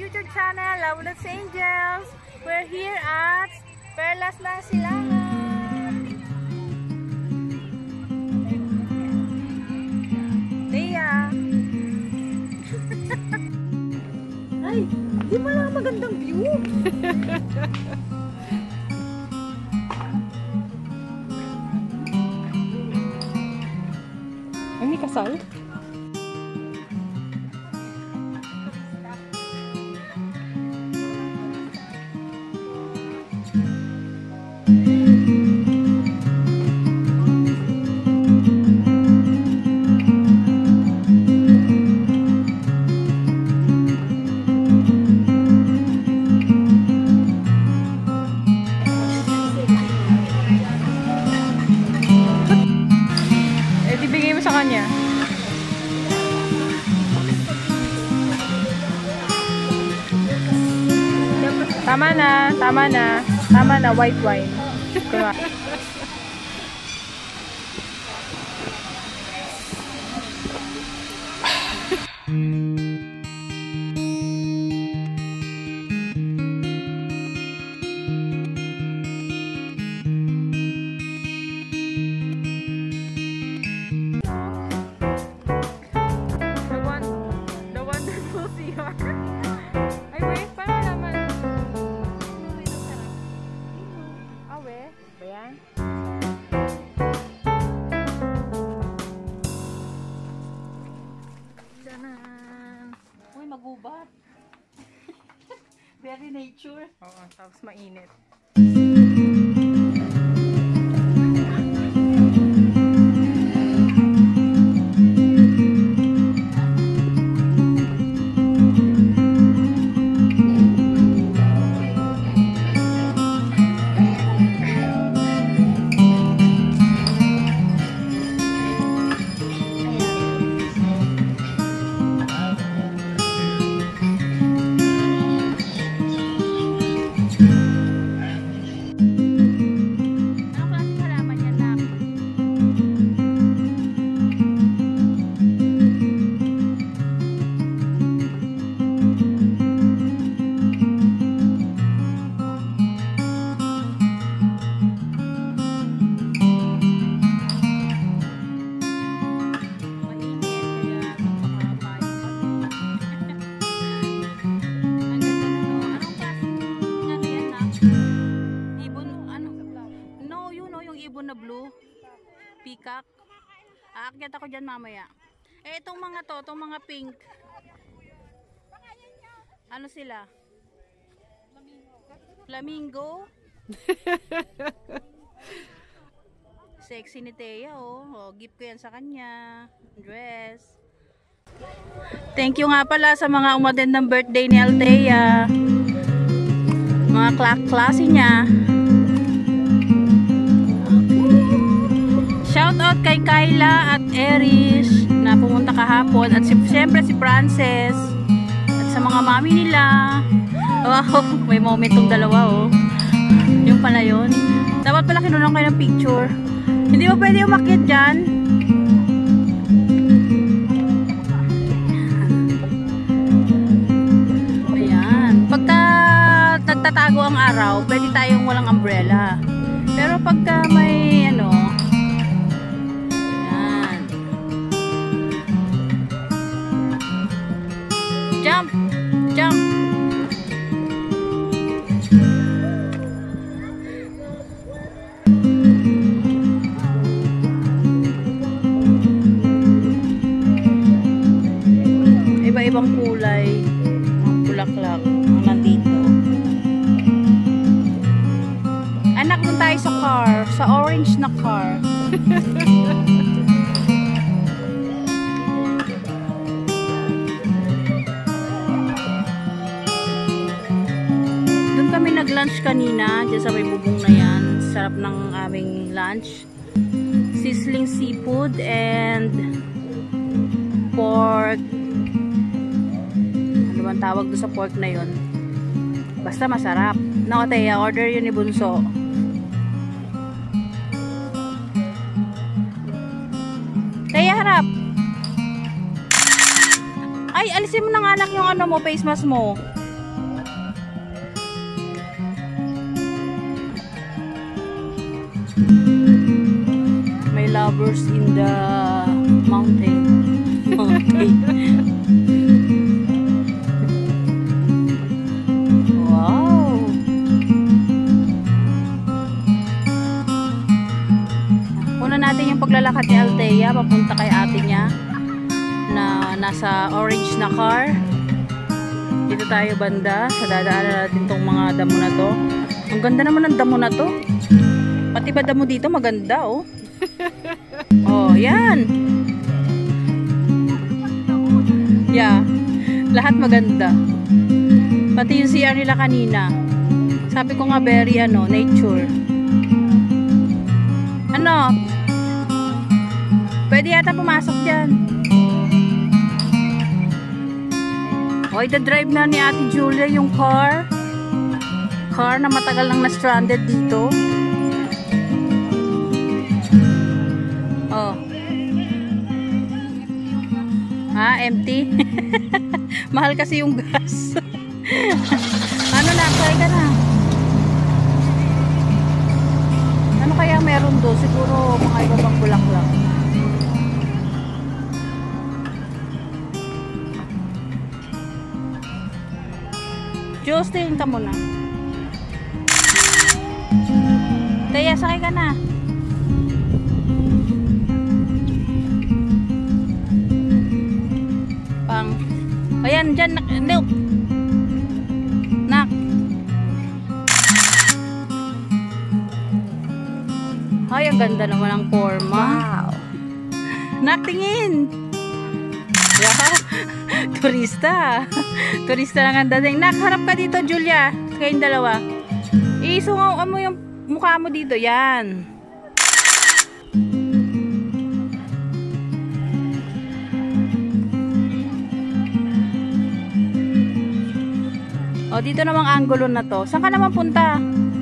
YouTube channel, Loveless Angels. We're here at Perlas ng Silangan. Tia! Ay, di mo lang magandang view. Ay, may kasal? Tama na, white wine. The wonderful CR. Ay, wait, paano naman? Ba yan? Tanan! Uy, magubat! Very nature. Oo, tapos mainit. Na blue peacock. Aakyat ako dyan mamaya. Eh, itong mga to, itong mga pink, ano sila? Flamingo. Sexy ni Thea, oh. Oh, gift ko yan sa kanya. Dress. Thank you nga pala sa mga umattend ng birthday ni Althea. Mga klase niya. Shout out kay Kyla at Eris na pumunta kahapon at siyempre si Frances at sa mga mami nila. Wow, may moment tong dalawa, oh. Yung pala yun. Dapat pala kinulang kayo ng picture. Hindi mo pwede umakyat dyan. Ayan. Pagka nagtatago ang araw, pwede tayong walang umbrella. Pero pagka may ano, jump! Jump! Iba-ibang kulay, mga bulaklak ang nandito. Anak, dun tayo sa car, sa orange na car. Nag-lunch kanina dyan sa may bubong na yan. Sarap ng aming lunch. Sizzling seafood and pork. Ano bang tawag doon sa pork na yun? Basta masarap. No, Thea, order yun ni Bunso. Thea, harap. Ay, alisin mo na nga anak yung ano mo, face mask mo. My lovers in the mountain. Wow. Una natin yung paglalakad ni Althea papunta kay ate niya na nasa orange na car. Dito tayo banda sa dadaanan natin tong mga damo na to. Ang ganda naman ng damo na to. Pati ba damo dito maganda oh. Oh, yan. Yeah. Lahat maganda. Pati yung CR nila kanina. Sabi ko nga very nature. Ano? Pwede yata pumasok dyan. O, ita-drive na ni Ate Julia yung car. Car na matagal nang na-stranded dito. Oh. Ha? Empty? Mahal kasi yung gas. Ano na? Kaya ka na. Ano kaya meron doon? Siguro mga iba pang bulaklak. Justin, ka muna. Kaya sakay ka na. Ayan, dyan. No. Nak. Ay, ang ganda naman ang forma. Wow. Nak, tingin. Wow. Turista. Turista lang ang dating. Nak, harap ka dito, Julia. Kayong dalawa. Isungaw mo yung mukha mo dito. Yan. O, dito namang angulo na to. Saan ka naman punta?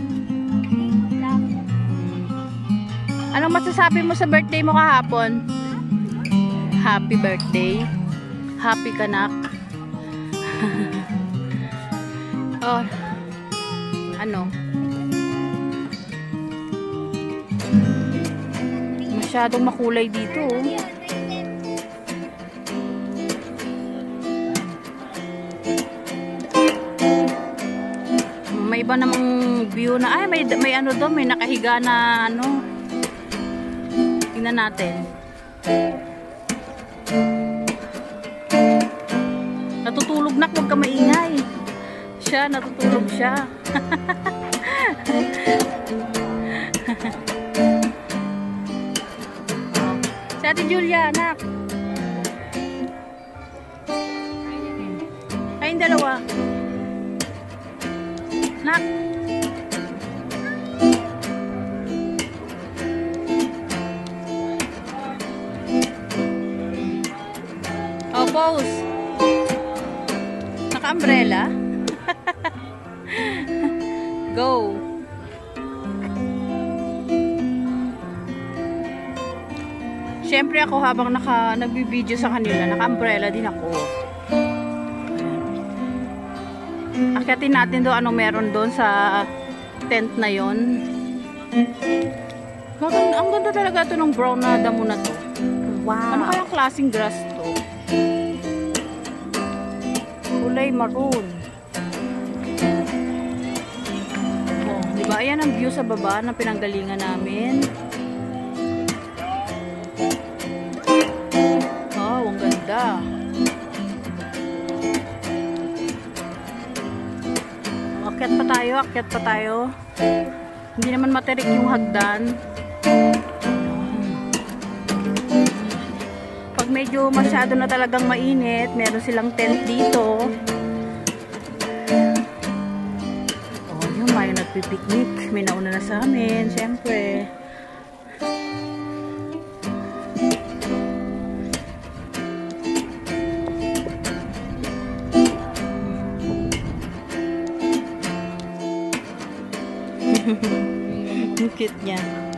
Anong masasabi mo sa birthday mo kahapon? Happy birthday. Happy kanak. Oh. Ano? Masyadong makulay dito. May iba namang view na, ay may ano doon, may nakahiga na ano. Tingnan natin. Natutulog na, huwag ka maingay. Siya, natutulog siya. Si Ate Julia, anak. Kayong dalawa. Nak. Oh, pose. Naka-umbrella. Go. Siyempre ako habang nagbi-video sa kanila, naka-umbrella din ako. Akyatin natin doon anong meron doon sa tent na yon. Ang ganda talaga ito ng brown na damo na to. Wow. Ano kayang klaseng grass to? Kulay maroon. Oh, diba? Ayan ang view sa baba ng pinanggalingan namin. Oh, ang ganda. Akyat pa tayo. Hindi naman materik yung hagdan. Pag medyo masyado na talagang mainit, meron silang tent dito. Oh, yun, may nagpipiknik. May nauna na sa amin, syempre. Ang cute niya.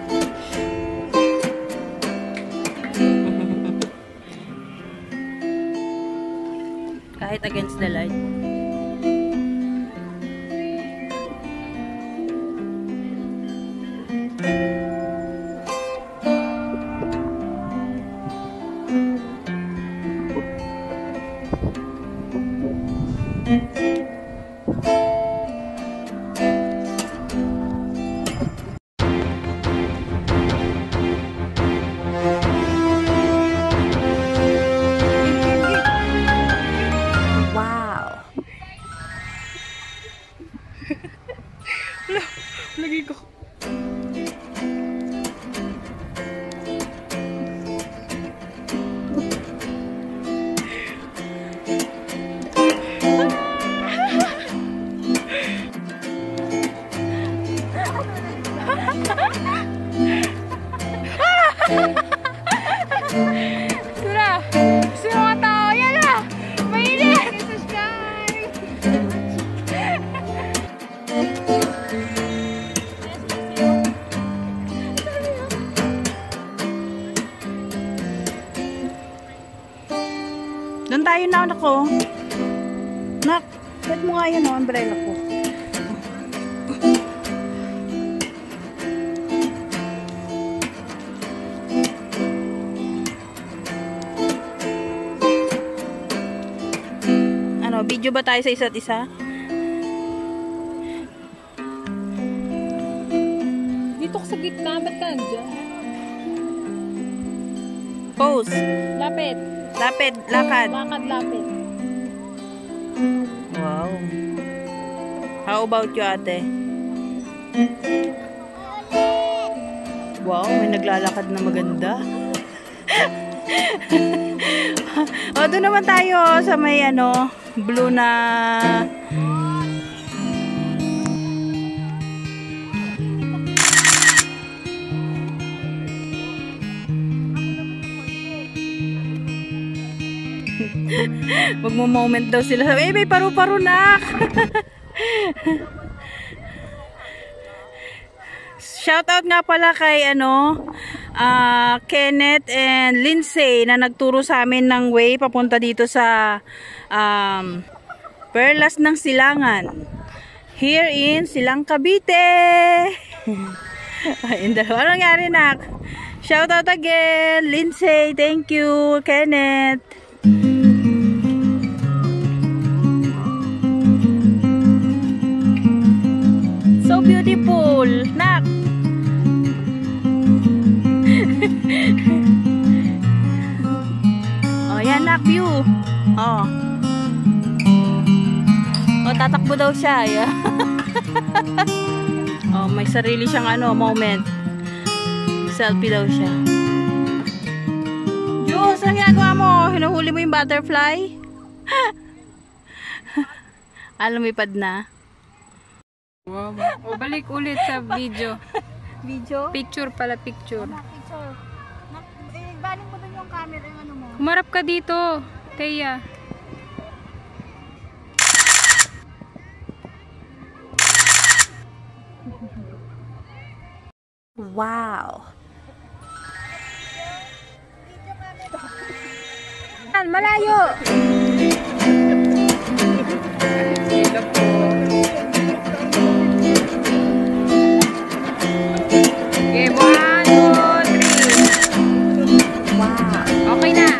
Kahit against the light. Lagi ko. Sura! Sino mga tao? Yan na! Mainit! Doon tayo na, anak ko. Nak, set mo nga yun, umbrella ko. Ano, video ba tayo sa isa't isa? Dito ko sa gitna, ba't ka nandiyan? Pose. Lapit. Lapid, lakad. Lakad, lapit. Wow. How about you, ate? Wow, may naglalakad na maganda. O, doon naman tayo sa may ano, blue na... Magmo-moment daw sila. Eh, may paru-paro na. Shoutout nga pala kay Kenneth and Lindsay na nagturo sa amin ng way papunta dito sa Perlas ng Silangan. Here in Silang Cavite. Ayun daw. Anong nangyari, nak? Shoutout again, Lindsay. Thank you, Kenneth. So beautiful, nak. Oh, yan nak, view. Oh. Oh, tatakbo daw siya. Yeah. Oh, may sarili siyang moment. Selfie daw siya. Diyos, ang ginagawa mo? Hinuhuli mo yung butterfly? Lumipad na. Wow. O, balik ulit sa video. Video? Picture pala, picture. Picture. Baling mo dun yung camera, yung ano mo. Kumarap ka dito, Teya. Wow. Malayo! Okay, 1, 2, 3. Wow. Okay na.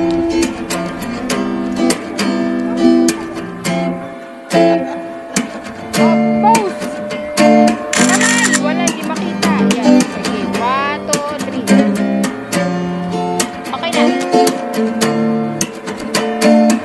Pose. Naman, wala, hindi makita. Yan. Okay, 1, 2, 3. Okay na.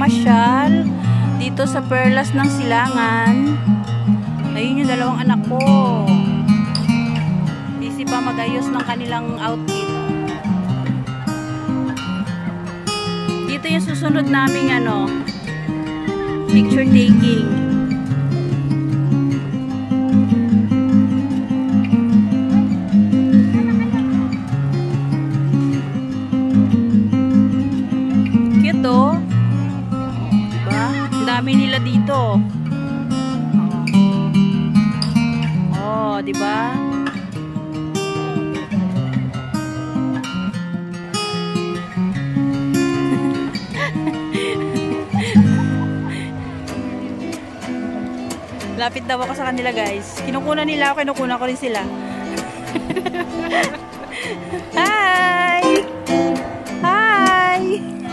mamasyal dito sa Perlas ng Silangan. Ayun yung dalawang anak ko. Busy pa magayos ng kanilang outfit. Dito yung susunod naming picture taking. Cute oh. Diba? Ang dami nila dito. Oh, diba? Lapit daw ako sa kanila, guys. Kinukunan nila ako, kinukunan ko rin sila. Hi! Hi!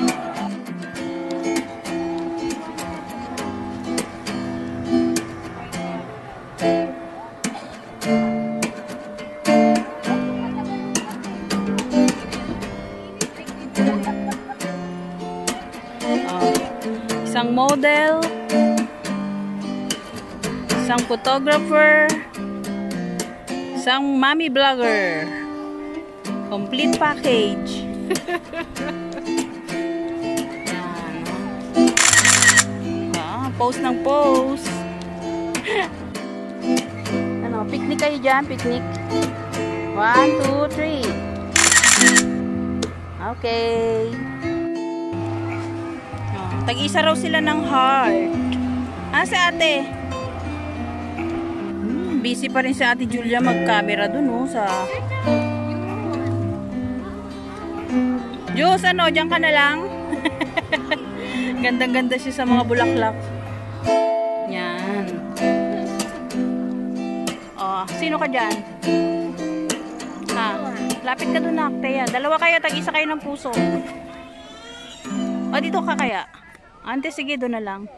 Isang model, isang photographer, isang mommy vlogger. Complete package. Post ng post. Picnic kayo dyan, picnic. 1, 2, 3. Okay. Tag-isa raw sila ng heart. Si ate? Busy pa rin si ate Julia mag-camera dun sa... Diyos, dyan ka na lang? Gandang-ganda siya sa mga bulaklak. Yan. Sino ka dyan? Lapit ka dun, Akteya. Dalawa kayo, tag-isa kayo ng puso. Dito ka kaya? Ante, sige, doon na lang.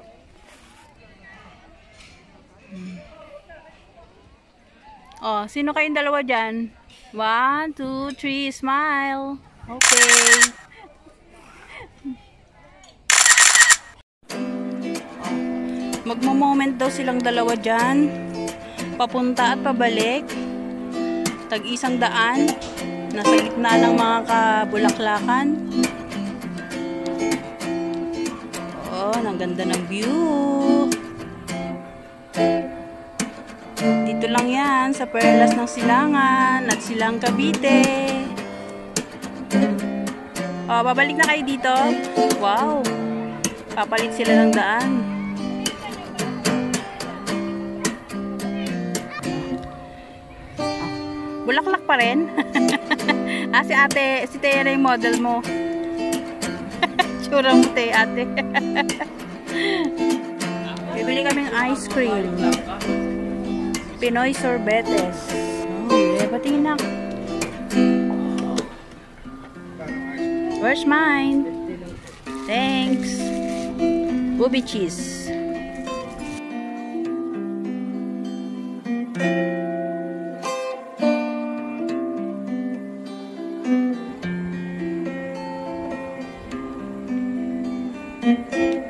Sino kayong dalawa dyan? 1, 2, 3, smile. Okay. Magmo-moment daw silang dalawa dyan. Papunta at pabalik. Tag-isang daan. Nasa gitna ng mga kabulaklakan. Ang ganda ng view. Dito lang yan sa Perlas ng Silangan at Silang Cavite. Babalik na kayo dito. Wow. Papalit sila ng daan. Bulaklak pa rin. Si ate, si Tere yung model mo. Tsura mo, ate. Bibili kaming ice cream. Pinoy sorbetes. Patingin na. Where's mine? Thanks. Booby cheese. Thank you.